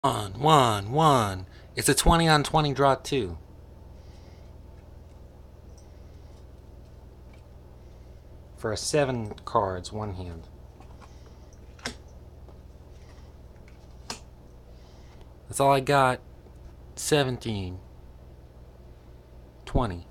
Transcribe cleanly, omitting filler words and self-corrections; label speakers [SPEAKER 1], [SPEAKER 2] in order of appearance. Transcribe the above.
[SPEAKER 1] One. It's a 20 on 20 draw, too. For a 7 cards, one hand. That's all I got. 17. 20.